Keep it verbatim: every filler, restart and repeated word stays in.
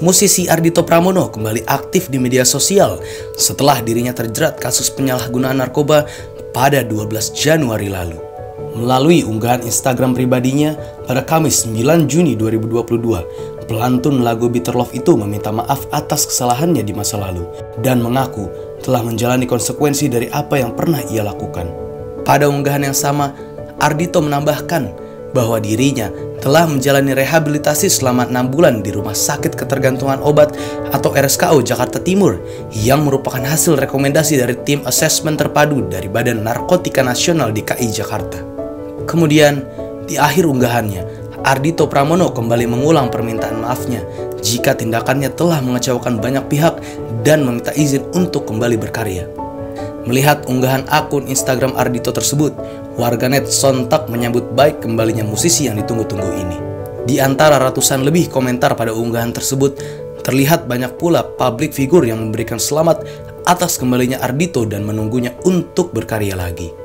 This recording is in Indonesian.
Musisi Ardhito Pramono kembali aktif di media sosial setelah dirinya terjerat kasus penyalahgunaan narkoba pada dua belas Januari lalu. Melalui unggahan Instagram pribadinya pada Kamis sembilan Juni dua ribu dua puluh dua, pelantun lagu Bitter Love itu meminta maaf atas kesalahannya di masa lalu dan mengaku telah menjalani konsekuensi dari apa yang pernah ia lakukan. Pada unggahan yang sama, Ardhito menambahkan bahwa dirinya telah menjalani rehabilitasi selama enam bulan di Rumah Sakit Ketergantungan Obat atau R S K O Jakarta Timur yang merupakan hasil rekomendasi dari tim asesmen terpadu dari Badan Narkotika Nasional D K I Jakarta. Kemudian, di akhir unggahannya, Ardhito Pramono kembali mengulang permintaan maafnya jika tindakannya telah mengecewakan banyak pihak dan meminta izin untuk kembali berkarya. Melihat unggahan akun Instagram Ardhito tersebut, warganet sontak menyambut baik kembalinya musisi yang ditunggu-tunggu ini. Di antara ratusan lebih komentar pada unggahan tersebut, terlihat banyak pula public figure yang memberikan selamat atas kembalinya Ardhito dan menunggunya untuk berkarya lagi.